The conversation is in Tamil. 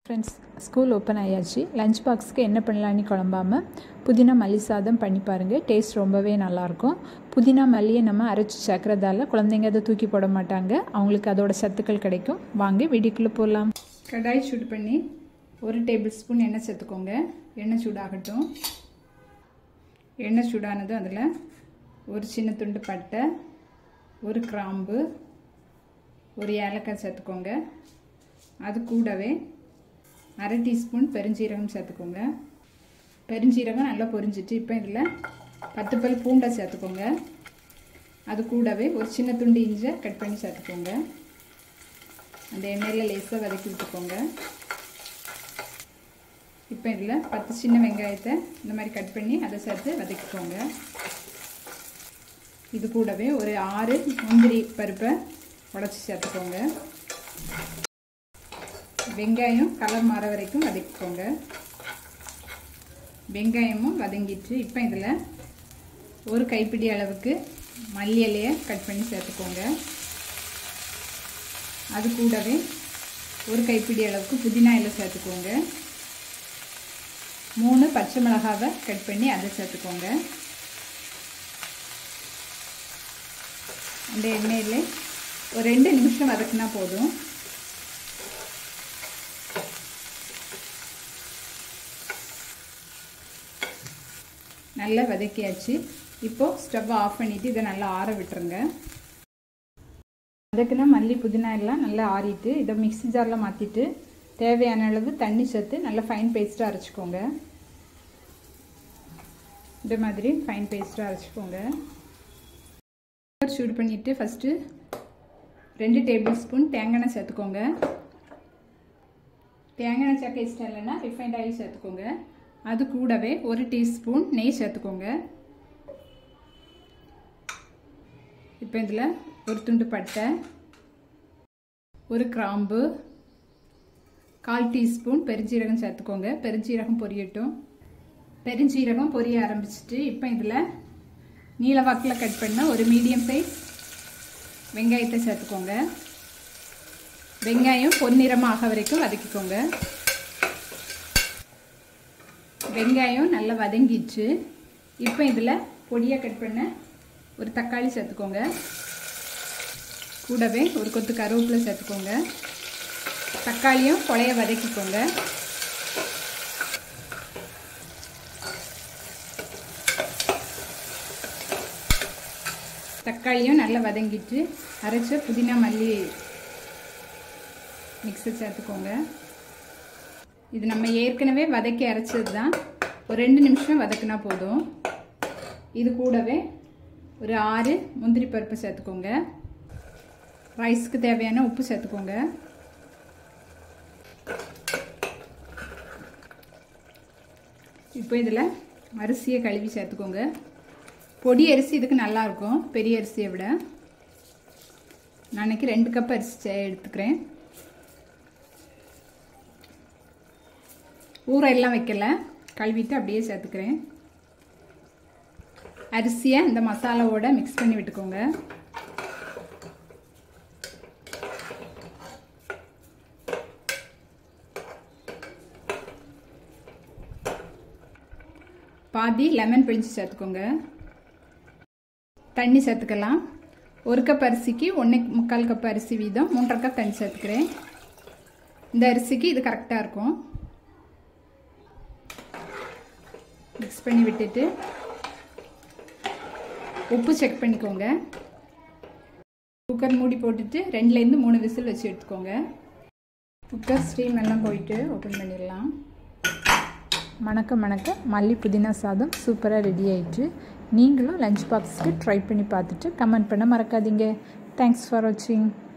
ஃப்ரெண்ட்ஸ், ஸ்கூல் ஓப்பன் ஆயாச்சு. லஞ்ச் பாக்ஸுக்கு என்ன பண்ணலான்னு குழம்பாமல் புதினா மல்லி சாதம் பண்ணி பாருங்கள். டேஸ்ட் ரொம்பவே நல்லாயிருக்கும். புதினா மல்லியை நம்ம அரைச்சி சேர்க்குறதால குழந்தைங்க அதை தூக்கி போட மாட்டாங்க. அவங்களுக்கு அதோட சத்துக்கள் கிடைக்கும். வாங்க வீடியோக்குள்ளே போகலாம். கடாய் சூடு பண்ணி 1 டேபிள் ஸ்பூன் எண்ணெய் சேர்த்துக்கோங்க. எண்ணெய் சூடாகட்டும். எண்ணெய் சூடானது அதில் ஒரு சின்ன துண்டு பட்டை, ஒரு கிராம்பு, ஒரு ஏலக்காய் சேர்த்துக்கோங்க. அது கூடவே 1/2 டீஸ்பூன் பெருஞ்சீரகம் சேர்த்துக்கோங்க. பெருஞ்சீரகம் நல்லா பொரிஞ்சிட்டு இப்போ இதில் 10 பல் பூண்டை சேர்த்துக்கோங்க. அது கூடவே ஒரு சின்ன துண்டு இஞ்சி கட் பண்ணி சேர்த்துக்கோங்க. அந்த எண்ணெயில் லேசாக வதக்கி விட்டுக்கோங்க. இப்போ இதில் 10 சின்ன வெங்காயத்தை இந்த மாதிரி கட் பண்ணி அதை சேர்த்து வதக்கிக்கோங்க. இது கூடவே ஒரு 6 முந்திரி பருப்பை உடச்சி சேர்த்துக்கோங்க. வெங்காயம் கலர் மாற வரைக்கும் வதக்கிக்கோங்க. வெங்காயமும் வதங்கிட்டு இப்போ இதில் ஒரு கைப்பிடி அளவுக்கு மல்லி இலையை கட் பண்ணி சேர்த்துக்கோங்க. அது கூடவே ஒரு கைப்பிடி அளவுக்கு புதினா இலை சேர்த்துக்கோங்க. 3 பச்சை மிளகாவை கட் பண்ணி அதை சேர்த்துக்கோங்க. அந்த எண்ணெயில் ஒரு 2 நிமிஷம் வதக்கினா போதும். நல்லா வதக்கியாச்சு. இப்போது ஸ்டவ் ஆஃப் பண்ணிவிட்டு இதை நல்லா ஆற விட்டுருங்க. வதக்கினா மல்லி புதினா எல்லாம் நல்லா ஆறிட்டு இதை மிக்ஸி ஜாரில் மாற்றிட்டு தேவையான அளவு தண்ணி சேர்த்து நல்லா ஃபைன் பேஸ்ட்டாக அரைச்சிக்கோங்க. இந்த மாதிரி ஃபைன் பேஸ்ட்டாக அரைச்சிக்கோங்க. சூடு பண்ணிவிட்டு ஃபஸ்ட்டு 2 டேபிள் ஸ்பூன் தேங்காய் எண்ணெய் சேர்த்துக்கோங்க. தேங்காய் எண்ணெய் சேர்க்க இஷ்டம் இல்லைன்னா ரிஃபைண்ட் ஆயில் சேர்த்துக்கோங்க. அது கூடவே 1 டீஸ்பூன் நெய் சேர்த்துக்கோங்க. இப்போ இதில் ஒரு துண்டு பட்டை, ஒரு கிராம்பு, 1/4 டீஸ்பூன் பெருஞ்சீரகம் சேர்த்துக்கோங்க. பெருஞ்சீரகம் பொரியட்டும். பெருஞ்சீரகம் பொரிய ஆரம்பிச்சிட்டு இப்போ இதில் நீல வாக்கில் கட் பண்ண ஒரு மீடியம் சைஸ் வெங்காயத்தை சேர்த்துக்கோங்க. வெங்காயம் பொன்னிறமாக வரைக்கும் வதக்கிக்கோங்க. வெங்காயம் நல்லா வதங்கிடுச்சு. இப்போ இதில் பொடியாக கட் பண்ண ஒரு தக்காளி சேர்த்துக்கோங்க. கூடவே ஒரு கொத்து கருவேப்பிலை சேர்த்துக்கோங்க. தக்காளியும் கொலைய வதக்கிக்கோங்க. தக்காளியும் நல்லா வதங்கிட்டு அரைச்ச புதினா மல்லி மிக்ஸை சேர்த்துக்கோங்க. இது நம்ம ஏற்கனவே வதக்கி அரைச்சது தான். ஒரு 2 நிமிஷம் வதக்குனா போதும். இது கூடவே ஒரு 6 முந்திரி பருப்பு சேர்த்துக்கோங்க. ரைஸ்க்கு தேவையான உப்பு சேர்த்துக்கோங்க. இப்போ இதில் அரிசியை கழுவி சேர்த்துக்கோங்க. பொடி அரிசி இதுக்கு நல்லாயிருக்கும் பெரிய அரிசியை விட. நான் இன்னைக்கு 2 கப் அரிசி எடுத்துக்கிறேன். ஊற எல்லாம் வைக்கல, கழுவிட்டு அப்படியே சேர்த்துக்கிறேன். அரிசியை இந்த மசாலாவோட மிக்ஸ் பண்ணி விட்டுக்கோங்க. பாதி லெமன் பிழிஞ்சு சேர்த்துக்கோங்க. தண்ணி சேர்த்துக்கலாம். 1 கப் அரிசிக்கு 1.25 கப் அரிசி வீதம் 3.5 கப் தண்ணி சேர்த்துக்கிறேன். இந்த அரிசிக்கு இது கரெக்டாக இருக்கும். மிக்ஸ் பண்ணி விட்டுட்டு உப்பு செக் பண்ணிக்கோங்க. குக்கர் மூடி போட்டுட்டு 2லேருந்து 3 விசில் வச்சு எடுத்துக்கோங்க. குக்கர் ஸ்டீம் எல்லாம் போயிட்டு ஓப்பன் பண்ணிடலாம். மணக்க மணக்க மல்லி புதினா சாதம் சூப்பராக ரெடி ஆயிடுச்சு. நீங்களும் லஞ்ச் பாக்ஸுக்கு ட்ரை பண்ணி பார்த்துட்டு கமெண்ட் பண்ண மறக்காதீங்க. தேங்க்ஸ் ஃபார் வாட்சிங்.